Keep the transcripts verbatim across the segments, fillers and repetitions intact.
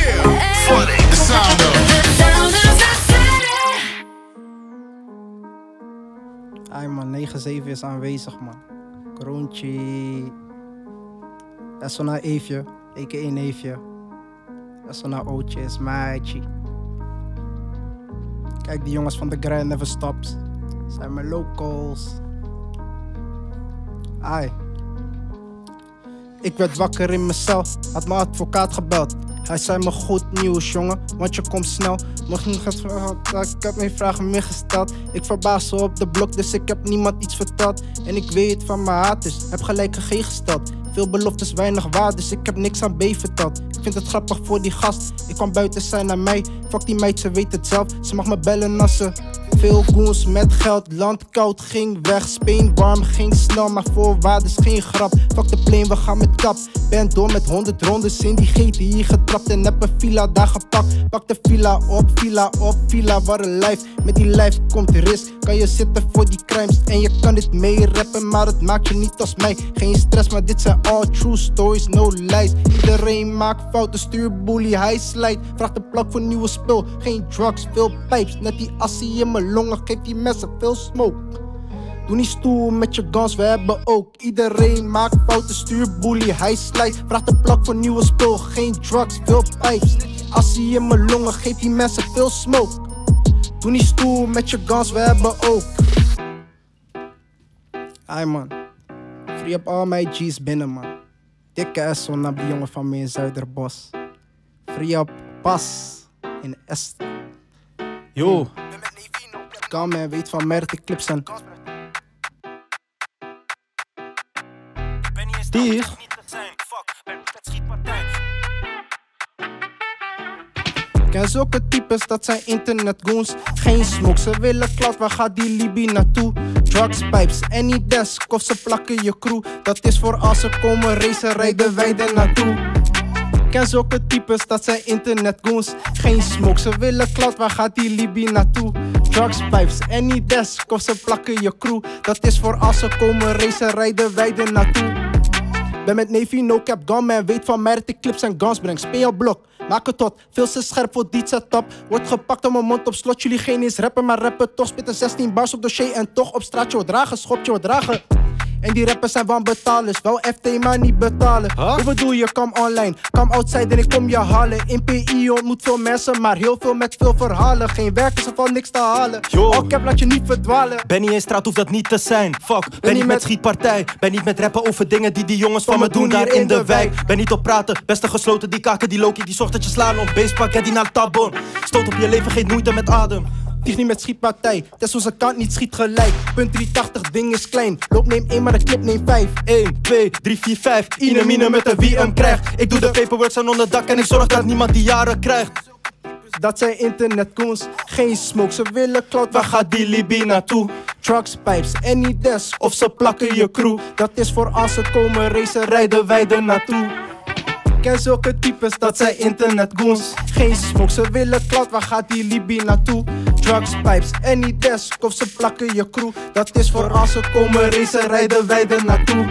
Yeah, funny, the sound of Ai man, negen zeven is aanwezig man. Kroontje. Dat is zo naar Eefje, a k a neefje. Dat is zo naar Ootje, is meidje. Kijk, die jongens van de grind never stops. Zijn mijn locals. Ai. Ik werd wakker in mijn cel, had mijn advocaat gebeld. Hij zei me goed nieuws jongen, want je komt snel. Ik heb mijn vragen meer gesteld. Ik verbaas ze op de blok, dus ik heb niemand iets verteld. En ik weet van mijn haters, heb gelijk een G gesteld. Veel beloftes, weinig waar, dus ik heb niks aan B verteld. Ik vind het grappig voor die gast, ik kan buiten zijn naar mij. Fuck die meid, ze weet het zelf, ze mag me bellen als ze. Veel goons met geld, land koud ging weg. Speen warm ging snel, maar voorwaardes geen grap. Fuck de plane, we gaan met kap. Ben door met honderd rondes in die G T I getrapt. En heb een villa daar gepakt. Pak de villa op, villa op, villa, wat een lijf. Met die lijf komt de risk. Kan je zitten voor die crimes en je kan dit mee rappen, maar het maakt je niet als mij. Geen stress, maar dit zijn all true stories, no lies. Iedereen maakt fouten, stuur bully, hij slijt. Vraag de plak voor nieuwe spul, geen drugs, veel pipes. Net die assie in mijn longen, geef die mensen veel smoke. Doe niet stoer met je guns, we hebben ook. Iedereen maakt fouten, stuur bully, hij slijt. Vraag de plak voor nieuwe spul, geen drugs, veel pipes. Assie in mijn longen, geef die mensen veel smoke. Doe niet stoer met je guns, we hebben ook. Ai man, free up al mijn G's binnen man. Dikke S O naar die jongen van me in Zuiderbos. Free up pas in S. Yo. Kan man, weet van mij dat ik clips en. Dier. Ken zulke types, dat zijn internetgoons. Geen smoke, ze willen cloud, waar gaat die Libi naartoe? Drugs, pipes, any desk of ze plakken je crew. Dat is voor als ze komen racen, rijden wij er naartoe. Ken zulke types, dat zijn internetgoons. Geen smoke, ze willen cloud, waar gaat die Libi naartoe? Drugs, pipes, any desk of ze plakken je crew. Dat is voor als ze komen racen, rijden wij er naartoe. Ben met Navy, no cap, gunman, weet van mij dat ik clips en guns breng. Speel je blok, maak het tot, veel te scherp voor die setup. Wordt gepakt om mijn mond op slot, jullie geen eens rappen, maar rappen toch. Spitten zestien bars op dossier en toch op straatje wordt dragen, schopje wordt dragen. En die rappers zijn wanbetalers, wel F T maar niet betalen. Huh? Hoe bedoel je, kom online, kom outside en ik kom je halen. In P I ontmoet veel mensen, maar heel veel met veel verhalen. Geen werkers of al niks te halen. Al cap laat je niet verdwalen. Ben niet in straat, hoeft dat niet te zijn. Fuck, ben, ben niet met schietpartij. Ben niet met rappen over dingen die die jongens van me doen daar in de wijk. Ben niet op praten, beste gesloten, die kaken, die Loki, die zorgt dat je slaan op baseball, die naar tabon. Stoot op je leven, geen moeite met adem. Tief niet met schietpartij, test onze kant niet schiet gelijk. Punt driehonderdtachtig, ding is klein. Loop neem één, maar de clip neem vijf. één, twee, drie, vier, vijf. Ine mine met de wie hem krijgt. Ik doe de paperwork aan onder dak en ik zorg dat niemand die jaren krijgt. Dat zijn internetgoons, geen smoke, ze willen cloud, waar gaat die Libi naartoe? Trucks, pipes, any desk, of ze plakken je crew. Dat is voor als ze komen racen, rijden wij er naartoe. Ken zulke types, dat zijn internetgoons. Geen smoke, ze willen cloud, waar gaat die Libi naartoe? Drugs, pipes, any desk, of ze plakken je crew. Dat is voor als ze komen racen, rijden wij er naartoe.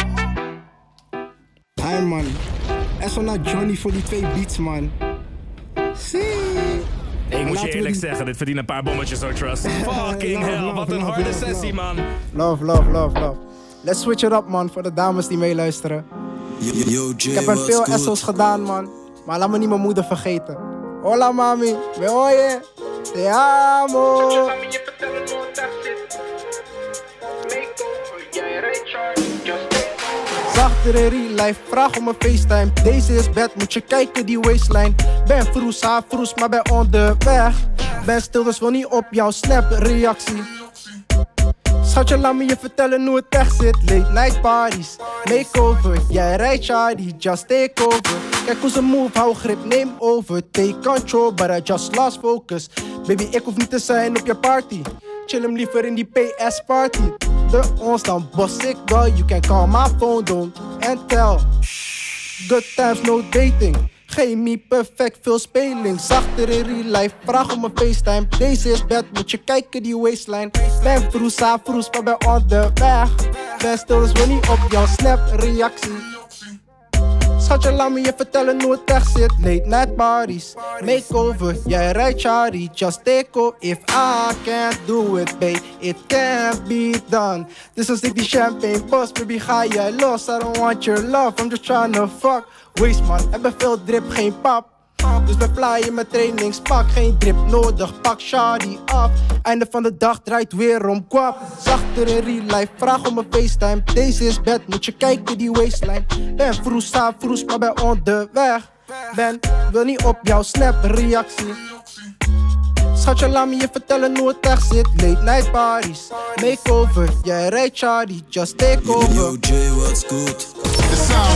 Hi man, echt wel naar Johnny voor die twee beats man. Zie. Hey, ik moet je eerlijk die... zeggen, dit verdient een paar bommetjes hoor, Trust. Fucking love, hell, love, wat een love, harde love, sessie love. man. Love, love, love, love. Let's switch it up man, voor de dames die meeluisteren. Yo, Jay, ik heb er veel S O's gedaan man, maar laat me niet mijn moeder vergeten. Hola mami, me oye, te amo. Zachter in real life, vraag om een FaceTime. Deze is bad, moet je kijken die waistline. Ben vroes, ha vroes, maar ben onderweg. Ben stil, dus wil niet op jouw snap reactie. Schatje, laat me je vertellen hoe het echt zit. Late night parties, makeover. Jij rijdt shardy, just take over. Kijk hoe ze move, hou grip, neem over. Take control, but I just lost focus. Baby, ik hoef niet te zijn op je party. Chill hem liever in die P S party. De ons dan boss ik wel. You can call my phone, don't and tell. Good times, no dating. Chemie perfect, veel speling. Zachter in real life, vraag om een FaceTime. Deze is bad, moet je kijken die waistline. Ben vroes, ha vroes, maar ben onderweg. Ben stil, dus wil niet op jouw snap reactie. Schatje, laat me je vertellen hoe het echt zit. Late night parties, makeover, jij rijdt Chari. Just take over, if I can't do it, babe, it can't be done. Dus als ik die champagne post, baby, ga jij los. I don't want your love, I'm just tryna fuck. Waste man, hebben veel drip, geen pap. Dus we flyen met trainingspak, geen drip nodig, pak Shadi af. Einde van de dag draait weer om kwap. Zachter in real life, vraag om een FaceTime. Deze is bed, moet je kijken die waistline. Ben vroes, sta vroes, maar ben onderweg. Ben, wil niet op jouw snap reactie. Schatje, laat me je vertellen hoe het echt zit. Late night parties, makeover, jij rijdt Shadi, just take over. Yo, J, what's good? The sound